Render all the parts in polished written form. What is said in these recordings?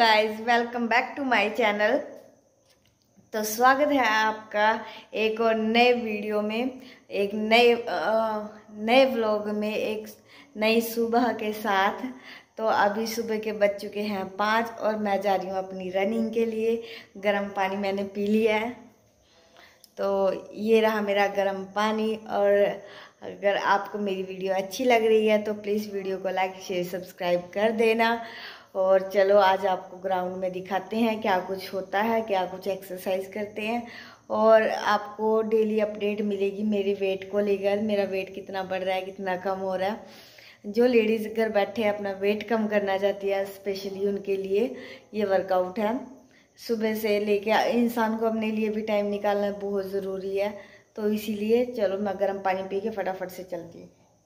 Guys, welcome back to my channel. तो स्वागत है आपका एक और नए वीडियो में, एक नए व्लॉग में, एक नई सुबह के साथ। तो अभी सुबह के बज चुके हैं 5 और मैं जा रही हूँ अपनी रनिंग के लिए। गर्म पानी मैंने पी लिया है, तो ये रहा मेरा गर्म पानी। और अगर आपको मेरी वीडियो अच्छी लग रही है तो प्लीज़ वीडियो को लाइक शेयर सब्सक्राइब कर देना। और चलो आज आपको ग्राउंड में दिखाते हैं क्या कुछ होता है, क्या कुछ एक्सरसाइज करते हैं, और आपको डेली अपडेट मिलेगी मेरे वेट को लेकर। मेरा वेट कितना बढ़ रहा है, कितना कम हो रहा है। जो लेडीज़ घर बैठे अपना वेट कम करना चाहती है, स्पेशली उनके लिए ये वर्कआउट है। सुबह से लेके इंसान को अपने लिए भी टाइम निकालना बहुत ज़रूरी है। तो इसीलिए चलो मैं गर्म पानी पी के फटाफट से चलती हूँ।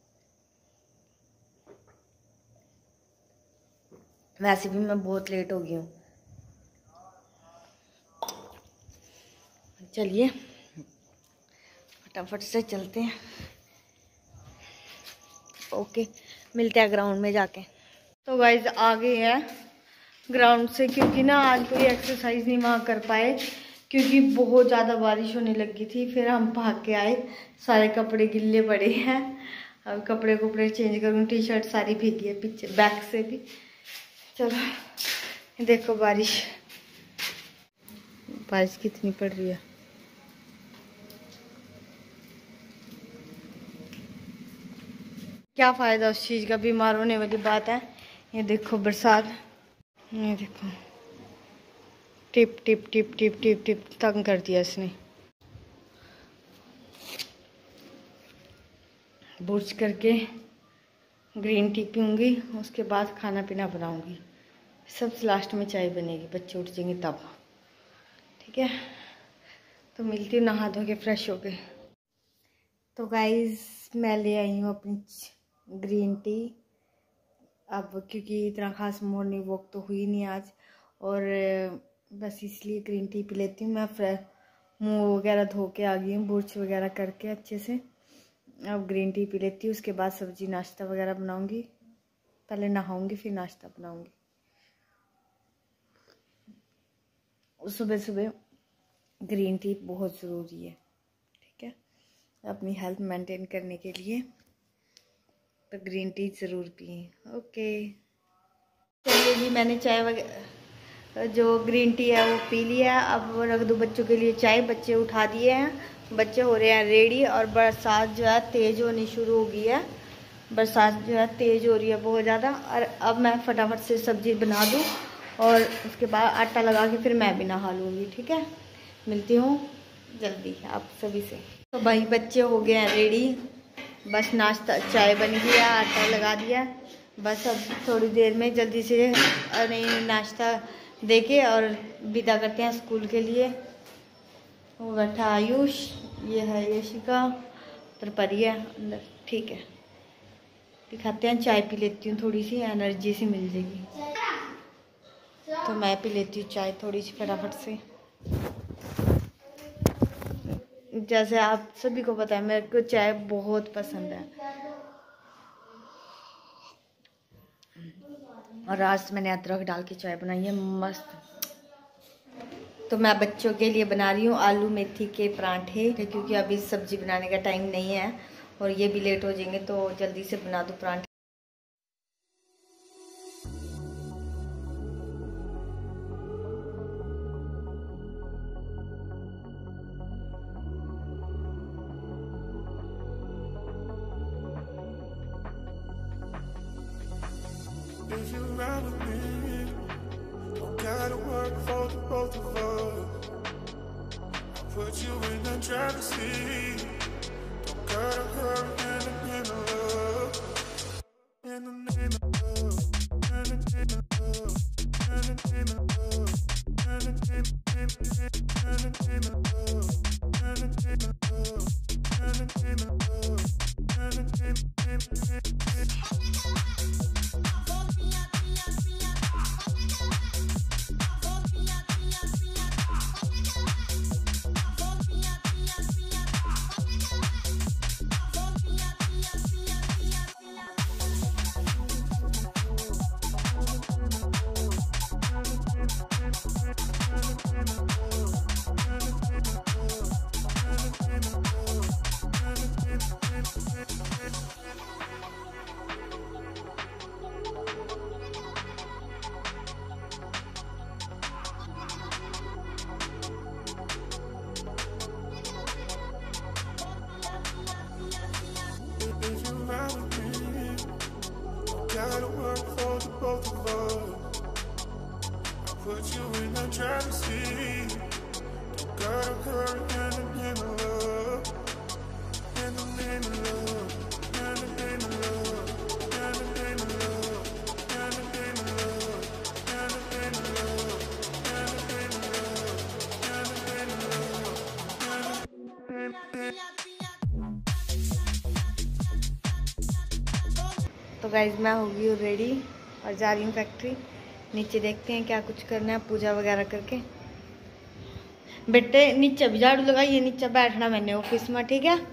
वैसे भी मैं बहुत लेट हो गई हूँ। चलिए फटाफट से चलते हैं। ओके, मिलते हैं ग्राउंड में जाके। तो गाइज आ गए हैं ग्राउंड से, क्योंकि ना आज कोई एक्सरसाइज नहीं वहाँ कर पाए क्योंकि बहुत ज़्यादा बारिश होने लगी थी। फिर हम भाग के आए, सारे कपड़े गिल्ले पड़े हैं। अब कपड़े चेंज करूँ, टी शर्ट सारी भीगी है पीछे बैक से भी। चलो देखो बारिश कितनी पड़ रही है। क्या फ़ायदा उस चीज़ का, बीमार होने वाली बात है। ये देखो बरसात, ये देखो टिप टिप टिप टिप टिप टिप तंग कर दिया इसने। बुर्श करके ग्रीन टी पीऊँगी, उसके बाद खाना पीना बनाऊँगी। सबसे लास्ट में चाय बनेगी, बच्चे उठ जाएंगे तब। ठीक है, तो मिलती हूँ नहा धो के फ्रेश हो के। तो गाइज मैं ले आई हूँ अपनी ग्रीन टी। अब क्योंकि इतना खास मॉर्निंग वॉक तो हुई नहीं आज, और बस इसलिए ग्रीन टी पी लेती हूँ। मैं मुँह वगैरह धो के आ गई हूँ, बुर्श वगैरह करके अच्छे से। अब ग्रीन टी पी लेती हूँ, उसके बाद सब्जी नाश्ता वगैरह बनाऊँगी। पहले नहाऊँगी फिर नाश्ता बनाऊँगी। सुबह सुबह ग्रीन टी बहुत ज़रूरी है, ठीक है, अपनी हेल्थ मेंटेन करने के लिए। तो ग्रीन टी ज़रूर पिए। ओके चलिए जी, मैंने चाय वगैरह जो ग्रीन टी है वो पी लिया। अब वो रख दो बच्चों के लिए चाय। बच्चे उठा दिए हैं, बच्चे हो रहे हैं रेडी। और बरसात जो है तेज़ होनी शुरू हो गई है। बरसात जो है तेज़ हो रही है बहुत ज़्यादा। और अब मैं फटाफट से सब्ज़ी बना दूँ और उसके बाद आटा लगा के फिर मैं भी नहा लूँगी। ठीक है, मिलती हूँ जल्दी आप सभी से। तो भाई बच्चे हो गए हैं रेडी, बस नाश्ता चाय बन गया, आटा लगा दिया। बस अब थोड़ी देर में जल्दी से नाश्ता देके और विदा करते हैं स्कूल के लिए। वो बैठा आयुष, ये है यशिका, परी है अंदर। ठीक है, दिखाते हैं। चाय पी लेती हूँ, थोड़ी सी एनर्जी सी मिल जाएगी। तो मैं पी लेती हूँ चाय थोड़ी सी फटाफट से। जैसे आप सभी को पता है मेरे को चाय बहुत पसंद है। और आज मैंने अदरक डाल के चाय बनाई है मस्त। तो मैं बच्चों के लिए बना रही हूँ आलू मेथी के परांठे, क्योंकि अभी सब्जी बनाने का टाइम नहीं है और ये भी लेट हो जाएंगे, तो जल्दी से बना दो परांठे। If you ride with me, don't gotta work for the both of us. I'll put you in the driver's seat. Don't gotta hurry in the name of love. In the name of love. In the name of love. In the name of love. In the name of love. In the name of love. In the name of love. In the name of love. In the name put you in the driver's seat. Don't gotta hurry in the name of love. In the name of love. In the name of love. In the name of love. In the name of love. In the name of love. In the name of love. In the name of love. तो guys मैं हो गई हूँ ready और जा रही हूँ factory. नीचे देखते हैं क्या कुछ करना है, पूजा वगैरह करके। बेटे नीचे भी झाड़ू लगाइए, नीचे बैठना मैंने ऑफिस में, ठीक है।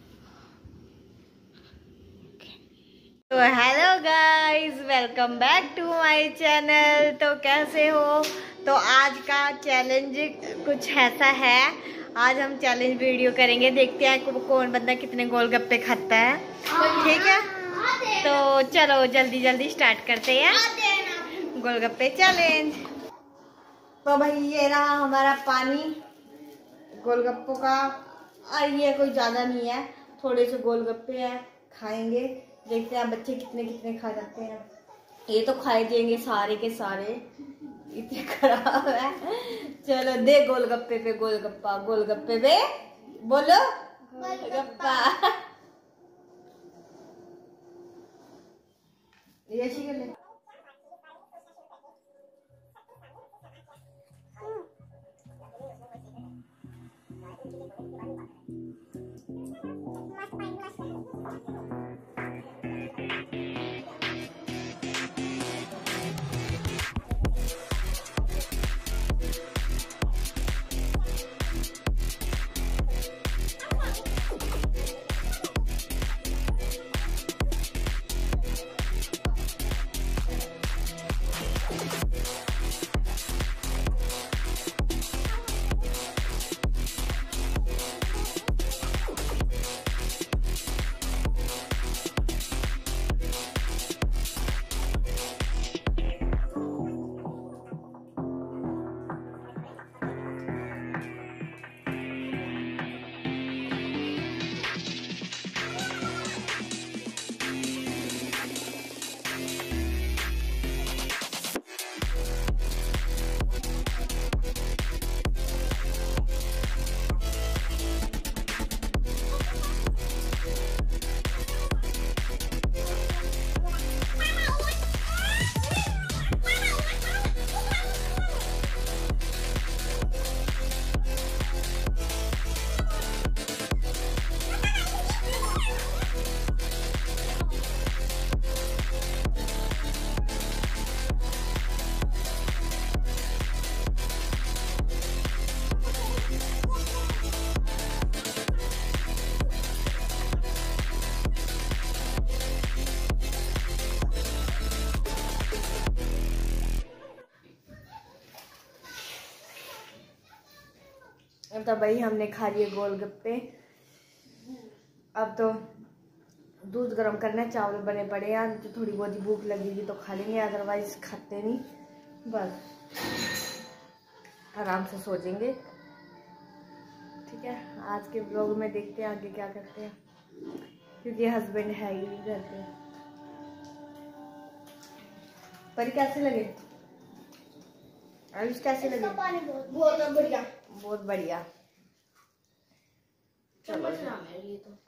तो hello guys, welcome back to my channel. तो कैसे हो? तो आज का चैलेंज कुछ ऐसा है, आज हम चैलेंज वीडियो करेंगे, देखते हैं कौन बंदा कितने गोलगप्पे खाता है, ठीक है। तो चलो जल्दी जल्दी स्टार्ट करते हैं गोलगप्पे चैलेंज। तो भाई ये रहा हमारा पानी गोलगप्पों का, और ये कोई ज़्यादा नहीं है, थोड़े से गोलगप्पे हैं, खाएंगे, देखते हैं बच्चे कितने कितने खा जाते हैं। ये तो खाए जाएंगे सारे के सारे, इतने खराब है। चलो दे गोलगप्पे पे गोलगप्पा, गोलगप्पे पे बोलो गोलगप्पा। ये ठीक है। तो भाई हमने खा लिए गोलगप्पे, अब तो दूध गर्म करना है, चावल बने पड़े हैं, तो थोड़ी बहुत ही भूख लगेगी तो खा लेंगे, अदरवाइज खाते नहीं, बस आराम से सो जाएंगे, ठीक है। आज के ब्लॉग में देखते हैं आगे क्या करते हैं, क्योंकि हस्बैंड है ही नहीं घर पे। पर कैसे लगे आयुष, कैसे लगे? बहुत बढ़िया, बहुत बढ़िया। चलो ये तो